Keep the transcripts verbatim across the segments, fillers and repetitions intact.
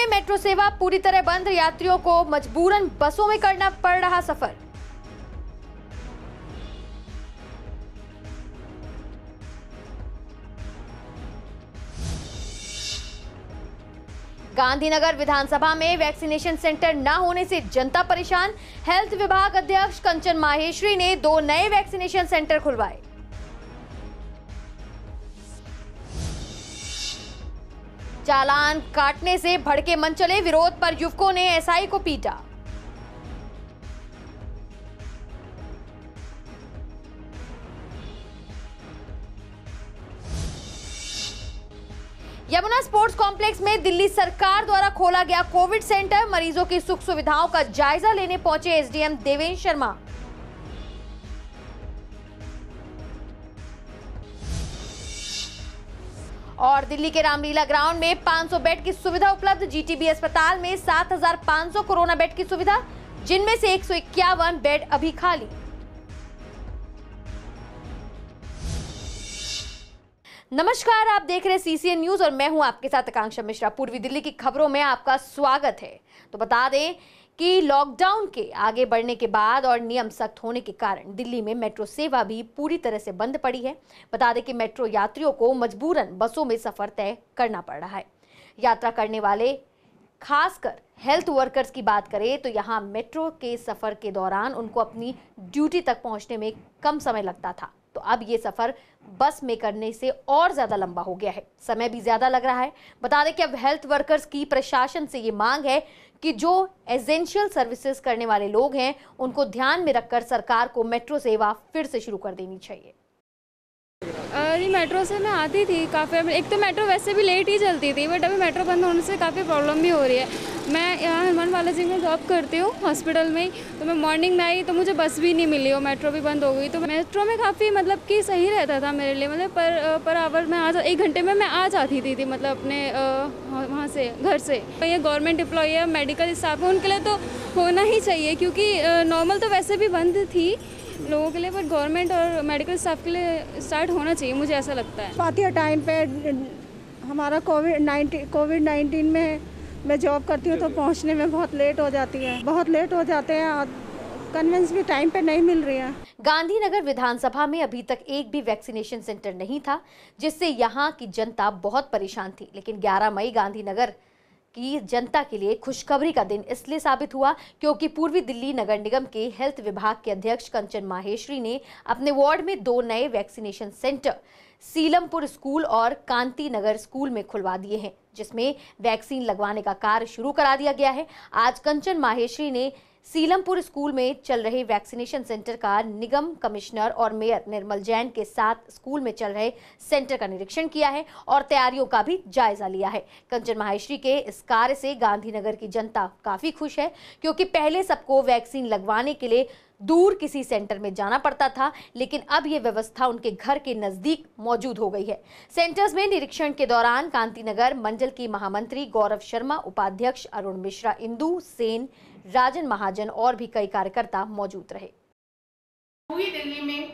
में मेट्रो सेवा पूरी तरह बंद, यात्रियों को मजबूरन बसों में करना पड़ रहा सफर। गांधीनगर विधानसभा में वैक्सीनेशन सेंटर न होने से जनता परेशान। हेल्थ विभाग अध्यक्ष कंचन माहेश्वरी ने दो नए वैक्सीनेशन सेंटर खुलवाए। चालान काटने से भड़के मन चले, विरोध पर युवकों ने एसआई को पीटा। यमुना स्पोर्ट्स कॉम्प्लेक्स में दिल्ली सरकार द्वारा खोला गया कोविड सेंटर। मरीजों की सुख सुविधाओं का जायजा लेने पहुंचे एसडीएम देवेंद्र शर्मा। और दिल्ली के रामलीला ग्राउंड में पाँच सौ बेड की सुविधा उपलब्ध। जीटीबी अस्पताल में सात हज़ार पाँच सौ कोरोना बेड की सुविधा, जिनमें से एक सौ इक्यावन बेड अभी खाली। नमस्कार, आप देख रहे हैं सीसीएन न्यूज और मैं हूं आपके साथ आकांक्षा मिश्रा। पूर्वी दिल्ली की खबरों में आपका स्वागत है। तो बता दें कि लॉकडाउन के आगे बढ़ने के बाद और नियम सख्त होने के कारण दिल्ली में मेट्रो सेवा भी पूरी तरह से बंद पड़ी है। बता दें कि मेट्रो यात्रियों को मजबूरन बसों में सफर तय करना पड़ रहा है। यात्रा करने वाले खासकर हेल्थ वर्कर्स की बात करें तो यहाँ मेट्रो के सफर के दौरान उनको अपनी ड्यूटी तक पहुंचने में कम समय लगता था, तो अब ये सफर बस में करने से और ज्यादा लंबा हो गया है, समय भी ज्यादा लग रहा है। बता दें कि अब हेल्थ वर्कर्स की प्रशासन से ये मांग है कि जो एसेंशियल सर्विसेज करने वाले लोग हैं उनको ध्यान में रखकर सरकार को मेट्रो सेवा फिर से शुरू कर देनी चाहिए। अरे मेट्रो से मैं आती थी काफ़ी, एक तो मेट्रो वैसे भी लेट ही चलती थी, बट अभी मेट्रो बंद होने से काफ़ी प्रॉब्लम भी हो रही है। मैं यहाँ हनुमान बालाजी में जॉब करती हूँ हॉस्पिटल में ही, तो मैं मॉर्निंग में आई तो मुझे बस भी नहीं मिली और मेट्रो भी बंद हो गई। तो मेट्रो में काफ़ी मतलब कि सही रहता था मेरे लिए, मतलब पर पर आवर में आ एक घंटे में मैं आ जाती थी, थी मतलब अपने वहाँ से घर से। तो ये गवर्नमेंट एम्प्लॉई है, मेडिकल स्टाफ है, उनके लिए तो होना ही चाहिए, क्योंकि नॉर्मल तो वैसे भी बंद थी लोगों के लिए, पर गवर्नमेंट और मेडिकल स्टाफ के लिए स्टार्ट होना चाहिए, मुझे ऐसा लगता है। पाती टाइम पे हमारा कोविड नाइन्टीन कोविड नाइन्टीन में मैं जॉब करती हूँ तो पहुँचने में बहुत लेट हो जाती है, बहुत लेट हो जाते हैं और कन्वेंस भी टाइम पे नहीं मिल रही है। गांधीनगर विधानसभा में अभी तक एक भी वैक्सीनेशन सेंटर नहीं था, जिससे यहाँ की जनता बहुत परेशान थी। लेकिन ग्यारह मई गांधीनगर की जनता के लिए खुशखबरी का दिन इसलिए साबित हुआ क्योंकि पूर्वी दिल्ली नगर निगम के हेल्थ विभाग के अध्यक्ष कंचन माहेश्वरी ने अपने वार्ड में दो नए वैक्सीनेशन सेंटर सीलमपुर स्कूल और कांति नगर स्कूल में खुलवा दिए हैं, जिसमें वैक्सीन लगवाने का कार्य शुरू करा दिया गया है। आज कंचन माहेश्वरी ने सीलमपुर स्कूल में चल रहे वैक्सीनेशन सेंटर का निगम कमिश्नर और मेयर निर्मल जैन के साथ स्कूल में चल रहे सेंटर का निरीक्षण किया है और तैयारियों का भी जायजा लिया है। कंचन माहेश्वरी के इस कार्य से गांधीनगर की जनता काफी खुश है, क्योंकि पहले सबको वैक्सीन लगवाने के लिए दूर किसी सेंटर में जाना पड़ता था, लेकिन अब ये व्यवस्था उनके घर के नजदीक मौजूद हो गई है। सेंटर्स में निरीक्षण के दौरान कांतिनगर मंडल की महामंत्री गौरव शर्मा, उपाध्यक्ष अरुण मिश्रा, इंदु सेन, राजन महाजन और भी कई कार्यकर्ता मौजूद रहे। पूरी दिल्ली में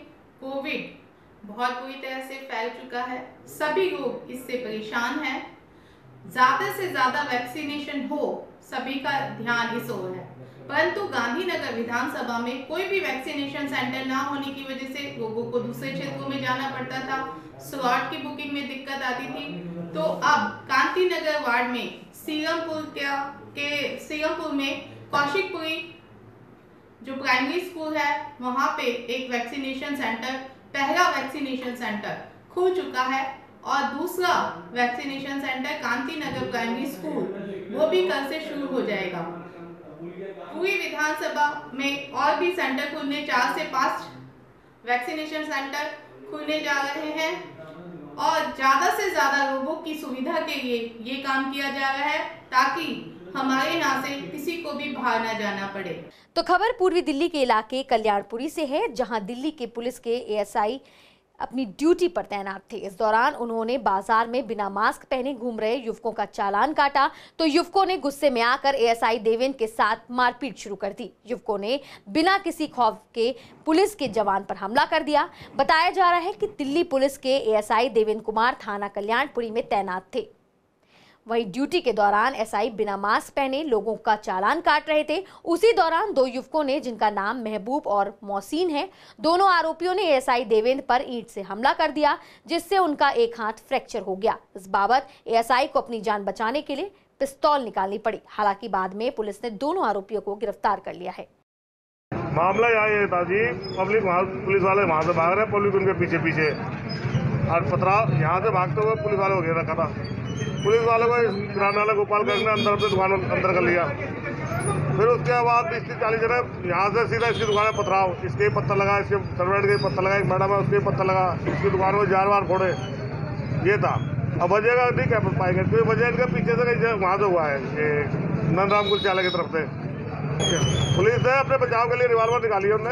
कोविड बहुत बुरी तरह से फैल चुका है, सभी लोग इससे परेशान हैं। ज्यादा से ज्यादा वैक्सीनेशन हो, सभी का ध्यान इस ओर है, परंतु गांधीनगर विधानसभा में कोई भी वैक्सीनेशन सेंटर ना होने की वजह से लोगों को दूसरे क्षेत्रों में जाना पड़ता था, स्लॉट की बुकिंग में दिक्कत आती थी। तो अब कांतिनगर वार्ड में सीलमपुर के सीलमपुर में कौशिकपुरी जो प्राइमरी स्कूल है वहां पे एक वैक्सीनेशन सेंटर, पहला वैक्सीनेशन सेंटर खुल चुका है और दूसरा vaccination center Kantinagar primary school वो भी कल से शुरू हो जाएगा। पूरी विधानसभा में और भी सेंटर खुलने, चार से पांच वैक्सीनेशन सेंटर खुलने जा रहे हैं और ज्यादा से ज्यादा लोगों की सुविधा के लिए ये काम किया जा रहा है ताकि हमारे यहाँ से किसी को भी बाहर न जाना पड़े। तो खबर पूर्वी दिल्ली के इलाके कल्याणपुरी से है, जहां दिल्ली के पुलिस के एएसआई अपनी ड्यूटी पर तैनात थे। इस दौरान उन्होंने बाजार में बिना मास्क पहने घूम रहे युवकों का चालान काटा, तो युवकों ने गुस्से में आकर एएसआई देवेंद्र के साथ मारपीट शुरू कर दी। युवकों ने बिना किसी खौफ के पुलिस के जवान पर हमला कर दिया। बताया जा रहा है कि दिल्ली पुलिस के एएसआई देवेंद्र कुमार थाना कल्याणपुरी में तैनात थे। वहीं ड्यूटी के दौरान एसआई बिना मास्क पहने लोगों का चालान काट रहे थे। उसी दौरान दो युवकों ने, जिनका नाम महबूब और मोहसिन है, दोनों आरोपियों ने एएसआई देवेंद्र पर ईंट से हमला कर दिया, जिससे उनका एक हाथ फ्रैक्चर हो गया। इस बाबत एएसआई को अपनी जान बचाने के लिए पिस्तौल निकालनी पड़ी। हालांकि बाद में पुलिस ने दोनों आरोपियों को गिरफ्तार कर लिया है। मामला यहाँ ये था जी, पब्लिक वहाँ, पुलिस वाले वहाँ से भाग रहे, पब्लिक उनके पीछे पीछे, और पथराव यहाँ से भागते हुए पुलिस वाले को घेर रखा था। पुलिस वाले को किराना वाला गोपालगंज ने अंदर अपनी दुकान अंदर कर लिया। फिर उसके बाद बीस से चालीस जने यहाँ से सीधा इसकी दुकान में पथराव, इसके पत्थर लगा, इसके सर्वेंट के पत्थर लगा, एक मैडम है उसके पत्थर लगा, इसकी दुकान में जार वार फोड़े। ये था। अब वजह का नहीं कह पाएंगे, क्योंकि वजह इनके पीछे से कहीं वहाँ से हुआ है, नंदराम कुलचाला की तरफ से। पुलिस ने अपने बचाव के लिए रिवाल्वर निकाली है, उनने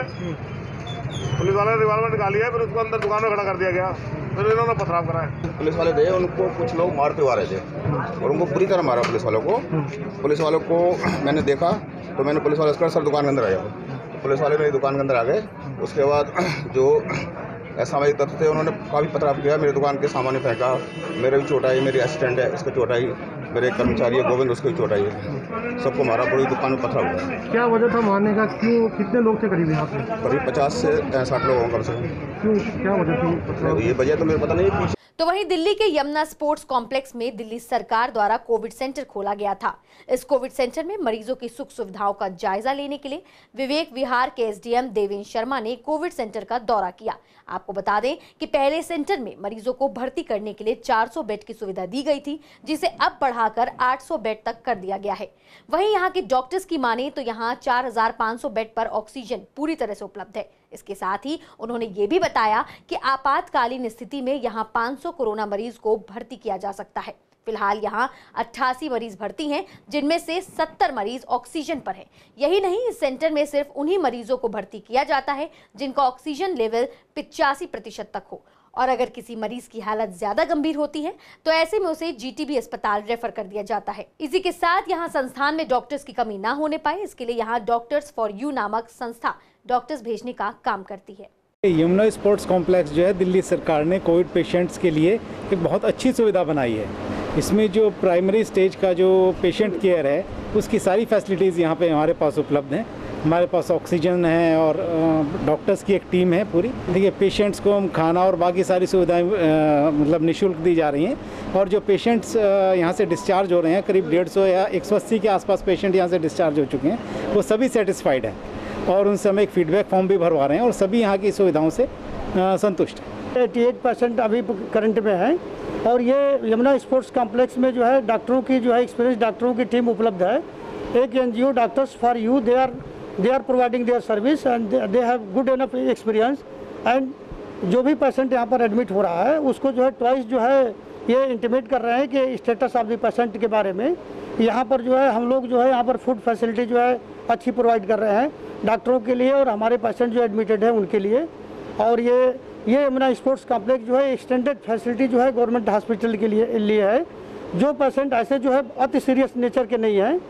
पुलिस वाले ने रिवाल्वर निकाली है, फिर उसको अंदर दुकान में खड़ा कर दिया गया, फिर इन्होंने पथराव कराया। पुलिस वाले थे, उनको कुछ लोग मारते हुए आ रहे थे और उनको पूरी तरह मारा पुलिस वालों को। पुलिस वालों को मैंने देखा तो मैंने पुलिस वाले उसका सर दुकान के अंदर आ गया। पुलिस वाले मेरी दुकान के अंदर आ गए। उसके बाद जो असामाजिक तत्व थे उन्होंने काफ़ी पथराव किया, मेरी दुकान के सामान फेंका, मेरे भी चोट आई, मेरी असिस्टेंट है इसको चोट आई, मेरे कर्मचारी है गोविंद उसको भी चोट आई है, सबको मारा, पूरी दुकान में पथराव हुआ। क्या वजह था मारने का? क्यों, कितने लोग थे करीब यहाँ पे? करीब पचास से साठ लोग होंगे कम से कम। क्यों, क्या वजह थी? ये वजह तो मेरे पता नहीं। तो वहीं दिल्ली के यमुना स्पोर्ट्स कॉम्प्लेक्स में दिल्ली सरकार द्वारा कोविड सेंटर खोला गया था। इस कोविड सेंटर में मरीजों की सुख सुविधाओं का जायजा लेने के लिए विवेक विहार के एसडीएम देवेंद्र शर्मा ने कोविड सेंटर का दौरा किया। आपको बता दें कि पहले सेंटर में मरीजों को भर्ती करने के लिए चार सौ बेड की सुविधा दी गई थी, जिसे अब बढ़ाकर आठ सौ बेड तक कर दिया गया है। वहीं यहाँ के डॉक्टर्स की माने तो यहाँ चार हजार पाँच सौ बेड पर ऑक्सीजन पूरी तरह से उपलब्ध है। इसके साथ ही उन्होंने ये भी बताया कि आपातकालीन स्थिति में यहाँ पाँच सौ कोरोना मरीज को भर्ती किया जा सकता है। फिलहाल यहाँ अट्ठासी मरीज भर्ती हैं, जिनमें से सत्तर मरीज ऑक्सीजन पर हैं। यही नहीं, इस सेंटर में सिर्फ उन्हीं मरीजों को भर्ती किया जाता है जिनका ऑक्सीजन लेवल पिचासी प्रतिशत तक हो, और अगर किसी मरीज की हालत ज्यादा गंभीर होती है तो ऐसे में उसे जीटीबी अस्पताल रेफर कर दिया जाता है। इसी के साथ यहाँ संस्थान में डॉक्टर्स की कमी ना होने पाए, इसके लिए यहाँ डॉक्टर्स फॉर यू नामक संस्था डॉक्टर्स भेजने का काम करती है। यमुना स्पोर्ट्स कॉम्प्लेक्स जो है, दिल्ली सरकार ने कोविड पेशेंट्स के लिए एक बहुत अच्छी सुविधा बनाई है। इसमें जो प्राइमरी स्टेज का जो पेशेंट केयर है उसकी सारी फैसिलिटीज़ यहाँ पे हमारे पास उपलब्ध हैं। हमारे पास ऑक्सीजन है और डॉक्टर्स की एक टीम है पूरी। देखिए, पेशेंट्स को हम खाना और बाकी सारी सुविधाएं मतलब निःशुल्क दी जा रही हैं। और जो पेशेंट्स यहाँ से डिस्चार्ज हो रहे हैं, करीब डेढ़ सौ या एक सौ अस्सी के आसपास पेशेंट यहाँ से डिस्चार्ज हो चुके हैं, वो सभी सेटिस्फाइड हैं और उनसे हम एक फीडबैक फॉर्म भी भरवा रहे हैं और सभी यहाँ की सुविधाओं से संतुष्ट हैं। अठासी परसेंट अभी करंट में है और ये यमुना स्पोर्ट्स कॉम्प्लेक्स में जो है डॉक्टरों की जो है एक्सपीरियंस डॉक्टरों की टीम उपलब्ध है। एक NGO doctors for you, they are they are providing their service and they have good enough experience. And जो भी पेशेंट यहाँ पर एडमिट हो रहा है उसको जो है ट्वाइस जो है ये इंटीमेट कर रहे हैं कि स्टेटस ऑफ द पेशेंट के बारे में। यहाँ पर जो है हम लोग जो है यहाँ पर फूड फैसिलिटी जो है अच्छी प्रोवाइड कर रहे हैं डॉक्टरों के लिए और हमारे पेशेंट जो एडमिटेड है उनके लिए। और ये ये यमुना स्पोर्ट्स कॉम्प्लेक्स जो है एक्सटेंडेड फैसिलिटी जो है गवर्नमेंट हॉस्पिटल के लिए लिए है। जो पेशेंट ऐसे जो है अति सीरियस नेचर के नहीं हैं,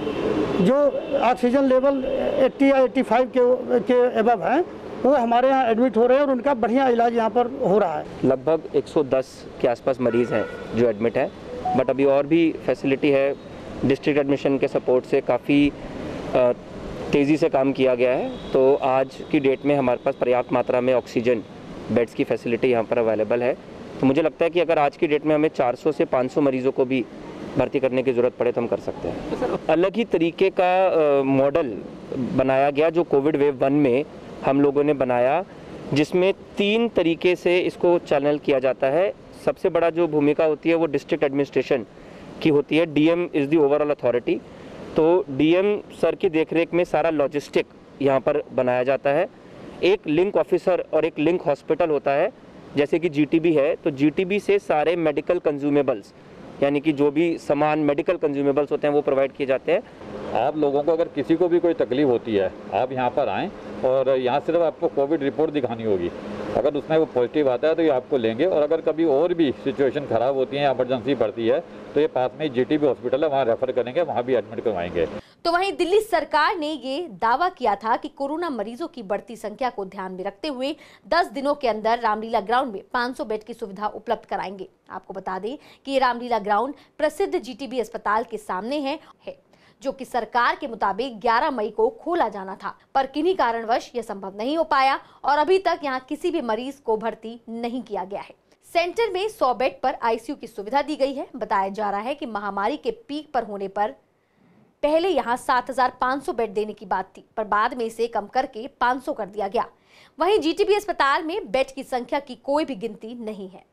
जो ऑक्सीजन लेवल अस्सी या पचासी के के एबव हैं, वो हमारे यहाँ एडमिट हो रहे हैं और उनका बढ़िया इलाज यहाँ पर हो रहा है। लगभग एक सौ दस के आसपास मरीज़ हैं जो एडमिट है, बट अभी और भी फैसिलिटी है। डिस्ट्रिक्ट एडमिशन के सपोर्ट से काफ़ी तेज़ी से काम किया गया है। तो आज की डेट में हमारे पास पर्याप्त मात्रा में ऑक्सीजन बेड्स की फैसिलिटी यहाँ पर अवेलेबल है। तो मुझे लगता है कि अगर आज की डेट में हमें चार सौ से पाँच सौ मरीज़ों को भी भर्ती करने की ज़रूरत पड़े तो हम कर सकते हैं। तो सर, अलग ही तरीके का मॉडल बनाया गया जो कोविड वेव वन में हम लोगों ने बनाया, जिसमें तीन तरीके से इसको चैनल किया जाता है। सबसे बड़ा जो भूमिका होती है वो डिस्ट्रिक्ट एडमिनिस्ट्रेशन की होती है। DM is the overall authority. तो डीएम सर की देखरेख में सारा लॉजिस्टिक यहाँ पर बनाया जाता है। एक लिंक ऑफिसर और एक लिंक हॉस्पिटल होता है, जैसे कि जीटीबी है, तो जीटीबी से सारे मेडिकल कंज्यूमेबल्स यानी कि जो भी सामान मेडिकल कंज्यूमेबल्स होते हैं वो प्रोवाइड किए जाते हैं। आप लोगों को अगर किसी को भी कोई तकलीफ होती है, आप यहाँ पर आएँ और यहाँ सिर्फ आपको कोविड रिपोर्ट दिखानी होगी। अगर उसमें वो पॉजिटिव आता है तो ये आपको लेंगे, और अगर कभी और भी सिचुएशन ख़राब होती है, एमरजेंसी बढ़ती है, तो ये पास में जीटीबी हॉस्पिटल है, वहाँ रेफर करेंगे, वहाँ भी एडमिट करवाएंगे। तो वहीं दिल्ली सरकार ने ये दावा किया था कि कोरोना मरीजों की बढ़ती संख्या को ध्यान में रखते हुए दस दिनों के अंदर रामलीला ग्राउंड में पाँच सौ बेड की सुविधा उपलब्ध कराएंगे। आपको बता दें कि ये रामलीला ग्राउंड प्रसिद्ध जीटीबी अस्पताल के सामने है, है जो कि सरकार के मुताबिक ग्यारह मई को खोला जाना था, पर किन्हीं कारणवश यह संभव नहीं हो पाया और अभी तक यहां किसी भी मरीज को भर्ती नहीं किया गया है। सेंटर में सौ बेड पर आईसीयू की सुविधा दी गई है। बताया जा रहा है कि महामारी के पीक पर होने पर पहले यहां सात हज़ार पाँच सौ बेड देने की बात थी, पर बाद में इसे कम करके पाँच सौ कर दिया गया। वहीं जीटीबी अस्पताल में बेड की संख्या की कोई भी गिनती नहीं है।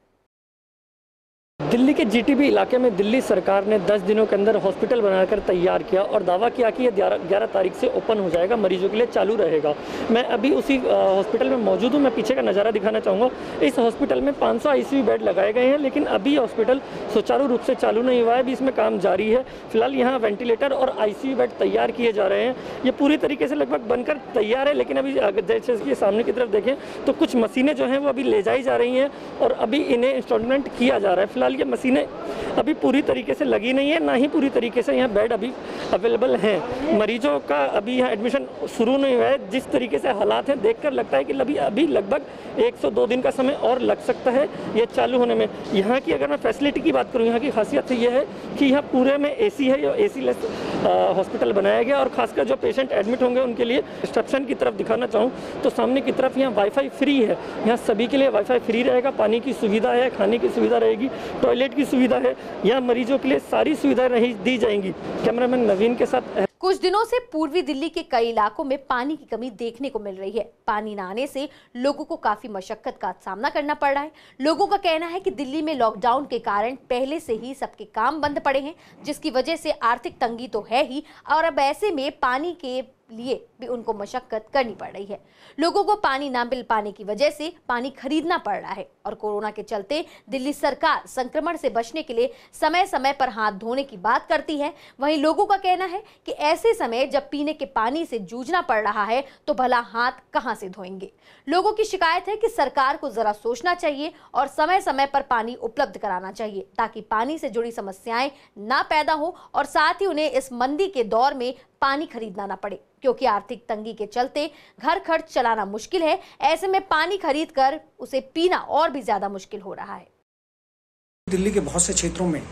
दिल्ली के जीटीबी इलाके में दिल्ली सरकार ने दस दिनों के अंदर हॉस्पिटल बनाकर तैयार किया और दावा किया कि ये ग्यारह तारीख से ओपन हो जाएगा, मरीजों के लिए चालू रहेगा। मैं अभी उसी हॉस्पिटल में मौजूद हूँ। मैं पीछे का नज़ारा दिखाना चाहूँगा। इस हॉस्पिटल में पाँच सौ आईसीयू बेड लगाए गए हैं, लेकिन अभी हॉस्पिटल सुचारू रूप से चालू नहीं हुआ है। अभी इसमें काम जारी है। फिलहाल यहाँ वेंटिलेटर और आईसीयू बेड तैयार किए जा रहे हैं। ये पूरी तरीके से लगभग बनकर तैयार है, लेकिन अभी जैसे कि सामने की तरफ देखें तो कुछ मशीनें जो हैं वो अभी ले जाई जा रही हैं और अभी इन्हें इंस्टॉलमेंट किया जा रहा है। फिलहाल ये मशीनें अभी पूरी तरीके से लगी नहीं है, ना ही पूरी तरीके से यहाँ बेड अभी अवेलेबल हैं। मरीजों का अभी यहाँ एडमिशन शुरू नहीं हुआ है। जिस तरीके से हालात हैं देखकर लगता है कि अभी अभी लगभग एक सौ दो दिन का समय और लग सकता है ये चालू होने में। यहाँ की अगर मैं फैसिलिटी की बात करूँ, यहाँ की खासियत ये है कि यहाँ पूरे में एसी है, ये एसी लेस हॉस्पिटल बनाया गया और खासकर जो पेशेंट एडमिट होंगे उनके लिए रिसेप्शन की तरफ दिखाना चाहूँ तो सामने की तरफ यहाँ वाईफाई फ्री है। यहाँ सभी के लिए वाईफाई फ्री रहेगा, पानी की सुविधा है, खाने की सुविधा रहेगी, टॉयलेट की सुविधा है। यहाँ मरीजों के लिए सारी सुविधाएं नहीं दी जाएंगी। कैमरामैन नवीन के साथ। कुछ दिनों से पूर्वी दिल्ली के कई इलाकों में पानी की कमी देखने को मिल रही है। पानी न आने से लोगों को काफी मशक्कत का सामना करना पड़ रहा है। लोगों का कहना है कि दिल्ली में लॉकडाउन के कारण पहले से ही सबके काम बंद पड़े हैं, जिसकी वजह से आर्थिक तंगी तो है ही और अब ऐसे में पानी के लिए भी उनको मशक्कत करनी पड़ रही है। लोगों को पानी ना मिल पाने की वजह से पानी खरीदना पड़ रहा है और कोरोना के चलते दिल्ली सरकार संक्रमण से बचने के लिए समय समय पर हाथ धोने की बात करती है। वहीं लोगों का कहना है कि ऐसे समय जब पीने के पानी से जूझना पड़ रहा है तो भला हाथ कहां से धोएंगे। लोगों की शिकायत है कि सरकार को जरा सोचना चाहिए और समय समय पर पानी उपलब्ध कराना चाहिए ताकि पानी से जुड़ी समस्याएं ना पैदा हो और साथ ही उन्हें इस मंदी के दौर में पानी खरीदना ना पड़े, क्योंकि आर्थिक तंगी के चलते घर खर्च चलाना मुश्किल है। ऐसे में पानी खरीद कर उसे पीना और भी ज्यादा मुश्किल हो रहा है। दिल्ली के बहुत से क्षेत्रों में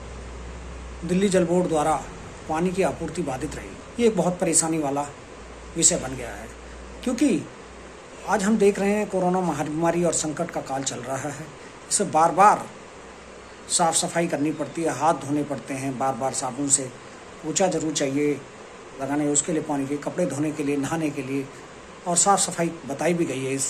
दिल्ली जल बोर्ड द्वारा पानी की आपूर्ति बाधित रही। ये एक बहुत परेशानी वाला विषय बन गया है, क्योंकि आज हम देख रहे हैं कोरोना महामारी और संकट का काल चल रहा है। इसे बार बार साफ सफाई करनी पड़ती है, हाथ धोने पड़ते हैं बार बार साबुन से, पोछा जरूर चाहिए लगाने, उसके लिए पानी के कपड़े धोने के लिए, नहाने के लिए, और साफ़ सफाई बताई भी गई है इस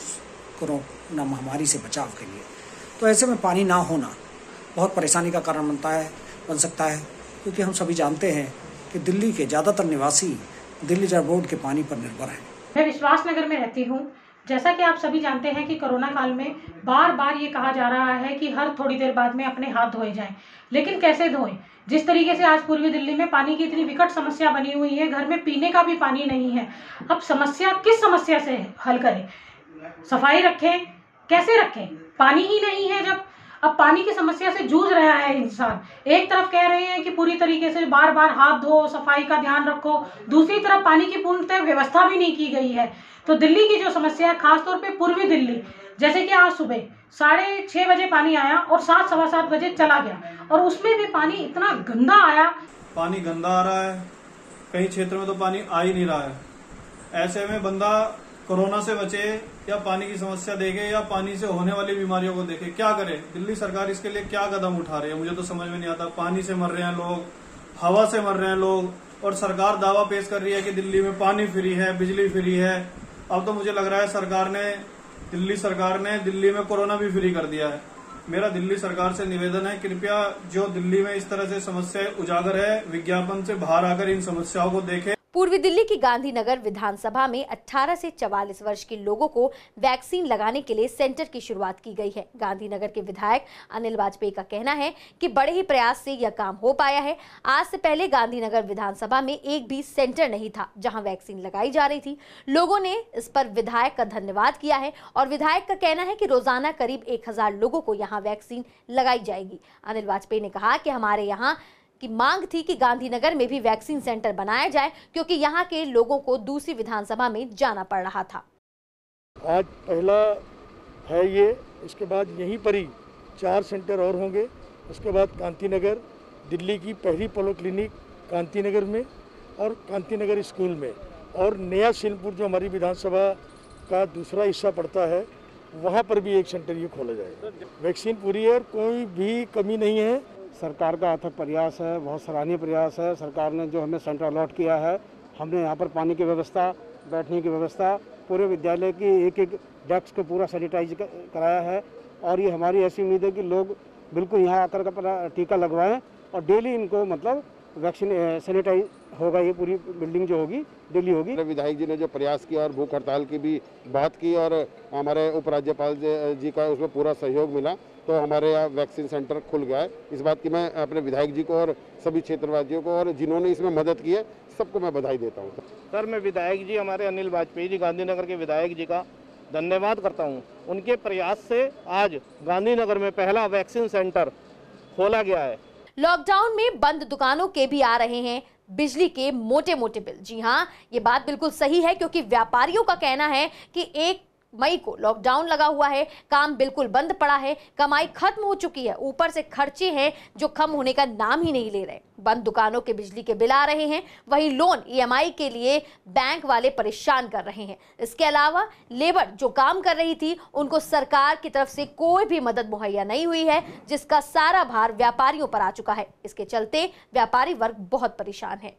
कोरोना महामारी से बचाव के लिए। तो ऐसे में पानी ना होना बहुत परेशानी का कारण बनता है बन सकता है, क्योंकि हम सभी जानते हैं कि दिल्ली के ज़्यादातर निवासी दिल्ली जल बोर्ड के पानी पर निर्भर हैं। मैं विश्वास नगर में रहती हूँ। जैसा कि आप सभी जानते हैं कि कोरोना काल में बार बार ये कहा जा रहा है कि हर थोड़ी देर बाद में अपने हाथ धोए जाएं, लेकिन कैसे धोएं? जिस तरीके से आज पूर्वी दिल्ली में पानी की इतनी विकट समस्या बनी हुई है, घर में पीने का भी पानी नहीं है। अब समस्या किस समस्या से हल करें? सफाई रखें, कैसे रखें? पानी ही नहीं है। जब अब पानी की समस्या से जूझ रहा है इंसान, एक तरफ कह रहे हैं कि पूरी तरीके से बार बार हाथ धो, सफाई का ध्यान रखो, दूसरी तरफ पानी की पूर्णतः व्यवस्था भी नहीं की गई है। तो दिल्ली की जो समस्या है, खासतौर पे पूर्वी दिल्ली, जैसे कि आज सुबह साढ़े छह बजे पानी आया और सात सवा सात बजे चला गया, और उसमें भी पानी इतना गंदा आया। पानी गंदा आ रहा है, कई क्षेत्रों में तो पानी आ ही नहीं रहा है। ऐसे में बंदा कोरोना से बचे या पानी की समस्या देखे या पानी से होने वाली बीमारियों को देखे, क्या करे? दिल्ली सरकार इसके लिए क्या कदम उठा रही है, मुझे तो समझ में नहीं आता। पानी से मर रहे हैं लोग, हवा से मर रहे हैं लोग, और सरकार दावा पेश कर रही है कि दिल्ली में पानी फ्री है, बिजली फ्री है। अब तो मुझे लग रहा है सरकार ने दिल्ली सरकार ने दिल्ली में कोरोना भी फ्री कर दिया है। मेरा दिल्ली सरकार से निवेदन है, कृपया जो दिल्ली में इस तरह से समस्याएं उजागर है, विज्ञापन से बाहर आकर इन समस्याओं को देखें। पूर्वी दिल्ली की गांधीनगर विधानसभा में अठारह से चवालीस वर्ष के लोगों को वैक्सीन लगाने के लिए सेंटर की शुरुआत की गई है। गांधीनगर के विधायक अनिल वाजपेयी का कहना है कि बड़े ही प्रयास से यह काम हो पाया है। आज से पहले गांधीनगर विधानसभा में एक भी सेंटर नहीं था जहां वैक्सीन लगाई जा रही थी। लोगों ने इस पर विधायक का धन्यवाद किया है और विधायक का कहना है कि रोजाना करीब एक हजार लोगों को यहाँ वैक्सीन लगाई जाएगी। अनिल वाजपेयी ने कहा कि हमारे यहाँ की मांग थी कि गांधीनगर में भी वैक्सीन सेंटर बनाया जाए, क्योंकि यहाँ के लोगों को दूसरी विधानसभा में जाना पड़ रहा था। आज पहला है ये, इसके बाद यहीं पर ही चार सेंटर और होंगे। उसके बाद कांतीनगर, दिल्ली की पहली पोलो क्लिनिक कांतीनगर में और कांतीनगर स्कूल में, और नया सिंहपुर जो हमारी विधानसभा का दूसरा हिस्सा पड़ता है वहाँ पर भी एक सेंटर ये खोला जाएगा। वैक्सीन पूरी है और कोई भी कमी नहीं है। सरकार का अथक प्रयास है, बहुत सराहनीय प्रयास है। सरकार ने जो हमें सेंटर अलॉट किया है, हमने यहाँ पर पानी की व्यवस्था, बैठने की व्यवस्था, पूरे विद्यालय की एक एक डेस्क को पूरा सैनिटाइज कराया है। और ये हमारी ऐसी उम्मीद है कि लोग बिल्कुल यहाँ आकर अपना टीका लगवाएं और डेली इनको मतलब वैक्सीन सैनिटाइज होगा, ये पूरी बिल्डिंग जो होगी डेली होगी। विधायक जी ने जो प्रयास किया और भूख हड़ताल की भी बात की और हमारे उपराज्यपाल जी का उसमें पूरा सहयोग मिला, तो हमारे यहाँ वैक्सीन सेंटर खुल गया है। इस बात की मैं अपने विधायक जी को और सभी क्षेत्रवासियों को और जिन्होंने इसमें मदद की है सबको मैं बधाई देता हूँ। सर, मैं विधायक जी हमारे अनिल वाजपेयी जी गांधीनगर के विधायक जी का धन्यवाद करता हूँ। उनके प्रयास से आज गांधीनगर में पहला वैक्सीन सेंटर खोला गया है। लॉकडाउन में बंद दुकानों के भी आ रहे हैं बिजली के मोटे मोटे बिल। जी हाँ, ये बात बिल्कुल सही है, क्योंकि व्यापारियों का कहना है कि एक मई को लॉकडाउन लगा हुआ है, काम बिल्कुल बंद पड़ा है, कमाई खत्म हो चुकी है, ऊपर से खर्चे हैं जो कम होने का नाम ही नहीं ले रहे। बंद दुकानों के बिजली के बिल आ रहे हैं, वहीं लोन ई एम आई के लिए बैंक वाले परेशान कर रहे हैं। इसके अलावा लेबर जो काम कर रही थी उनको सरकार की तरफ से कोई भी मदद मुहैया नहीं हुई है, जिसका सारा भार व्यापारियों पर आ चुका है। इसके चलते व्यापारी वर्ग बहुत परेशान है।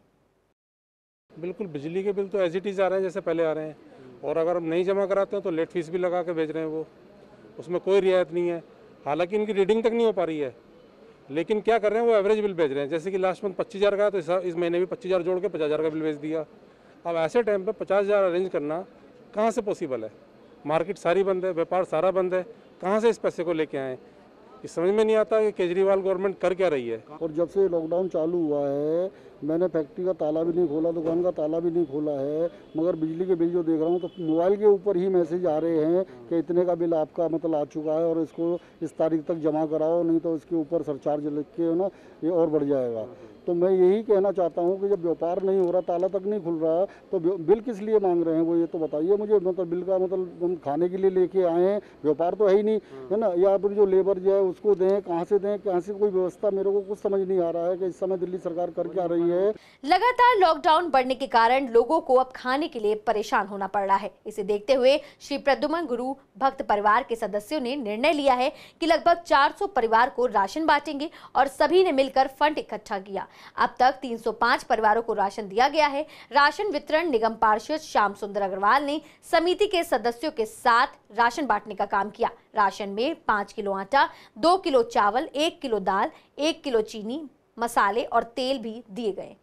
बिल्कुल बिजली के बिल तो एज इट इज आ रहे हैं जैसे पहले आ रहे हैं, और अगर हम नहीं जमा कराते हैं तो लेट फीस भी लगा के भेज रहे हैं, वो उसमें कोई रियायत नहीं है। हालांकि इनकी रीडिंग तक नहीं हो पा रही है, लेकिन क्या कर रहे हैं वो एवरेज बिल भेज रहे हैं। जैसे कि लास्ट मंथ पच्चीस हज़ार का तो इस, इस महीने भी पच्चीस हज़ार जोड़ के पचास हज़ार का बिल भेज दिया। अब ऐसे टाइम पे पचास हज़ार अरेंज करना कहाँ से पॉसिबल है? मार्केट सारी बंद है, व्यापार सारा बंद है, कहाँ से इस पैसे को लेके आएँ? इस समझ में नहीं आता कि केजरीवाल गवर्नमेंट कर क्या रही है। और जब से लॉकडाउन चालू हुआ है मैंने फैक्ट्री का ताला भी नहीं खोला, दुकान का ताला भी नहीं खोला है, मगर बिजली के बिल जो देख रहा हूँ तो मोबाइल के ऊपर ही मैसेज आ रहे हैं कि इतने का बिल आपका मतलब आ चुका है और इसको इस तारीख तक जमा कराओ, नहीं तो इसके ऊपर सरचार्ज लिख के ना ये और बढ़ जाएगा। तो मैं यही कहना चाहता हूँ कि जब व्यापार नहीं हो रहा, ताला तक नहीं खुल रहा, तो बिल किस लिए मांग रहे हैं वो ये तो बताइए मुझे। मतलब बिल का मतलब हम खाने के लिए लेके आए हैं, व्यापार तो है ही नहीं, है ना। या फिर जो लेबर जो है उसको दें, कहाँ से दें, कहाँ से कोई व्यवस्था, मेरे को कुछ समझ नहीं आ रहा है कि इस समय दिल्ली सरकार कर क्या रही है। लगातार लॉकडाउन बढ़ने के कारण लोगों को अब खाने के लिए परेशान होना पड़ रहा है। इसे देखते हुए श्री प्रद्युमन गुरु भक्त परिवार के सदस्यों ने निर्णय लिया है कि लगभग चार सौ परिवार को राशन बांटेंगे और सभी ने मिलकर फंड इकट्ठा किया। अब तक तीन सौ पाँच परिवारों को राशन दिया गया है। राशन वितरण निगम पार्षद श्याम सुंदर अग्रवाल ने समिति के सदस्यों के साथ राशन बांटने का काम किया। राशन में पाँच किलो आटा, दो किलो चावल, एक किलो दाल, एक किलो चीनी, मसाले और तेल भी दिए गए।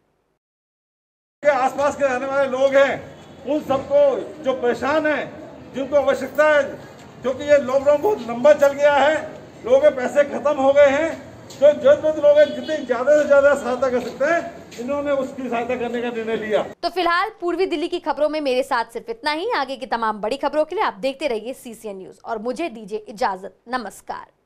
के आसपास के रहने वाले लोग हैं उन सबको जो परेशान हैं, जिनको आवश्यकता है, क्योंकि ये लॉकडाउन बहुत लंबा चल गया है, लोगों के पैसे खत्म हो गए हैं, जो जरूरतमंद लोग हैं जितनी ज्यादा से ज्यादा सहायता कर सकते हैं इन्होंने उसकी सहायता करने का निर्णय लिया। तो फिलहाल पूर्वी दिल्ली की खबरों में मेरे साथ सिर्फ इतना ही। आगे की तमाम बड़ी खबरों के लिए आप देखते रहिए सी सी एन न्यूज और मुझे दीजिए इजाजत। नमस्कार।